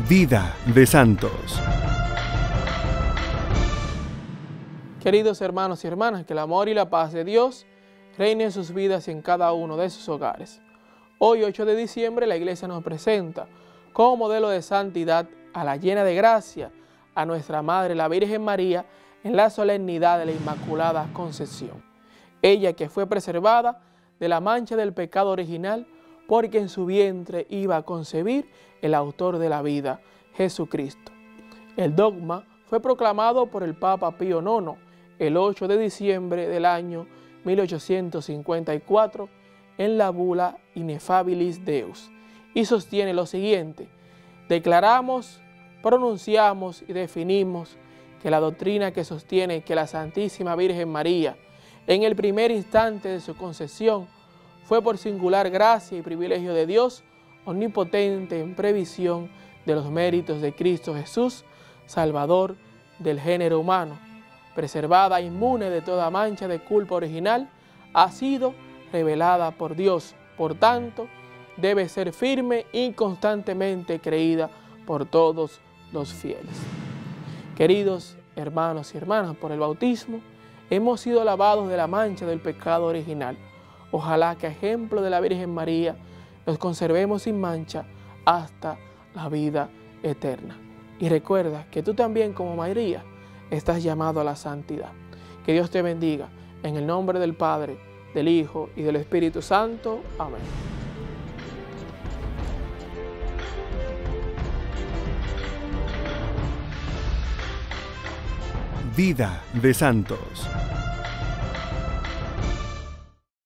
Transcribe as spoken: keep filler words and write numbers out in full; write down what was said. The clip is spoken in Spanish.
Vida de santos. Queridos hermanos y hermanas, que el amor y la paz de Dios reine en sus vidas y en cada uno de sus hogares. Hoy, ocho de diciembre, la Iglesia nos presenta como modelo de santidad a la llena de gracia, a nuestra Madre, la Virgen María, en la solemnidad de la Inmaculada Concepción. Ella que fue preservada de la mancha del pecado original, porque en su vientre iba a concebir el autor de la vida, Jesucristo. El dogma fue proclamado por el Papa Pío nono el ocho de diciembre del año mil ochocientos cincuenta y cuatro en la bula Ineffabilis Deus, y sostiene lo siguiente: declaramos, pronunciamos y definimos que la doctrina que sostiene que la Santísima Virgen María, en el primer instante de su concepción, fue por singular gracia y privilegio de Dios omnipotente en previsión de los méritos de Cristo Jesús, Salvador del género humano, preservada inmune de toda mancha de culpa original, ha sido revelada por Dios. Por tanto, debe ser firme y constantemente creída por todos los fieles. Queridos hermanos y hermanas, por el bautismo hemos sido lavados de la mancha del pecado original. Ojalá que a ejemplo de la Virgen María nos conservemos sin mancha hasta la vida eterna. Y recuerda que tú también, como María, estás llamado a la santidad. Que Dios te bendiga, en el nombre del Padre, del Hijo y del Espíritu Santo. Amén. Vida de santos.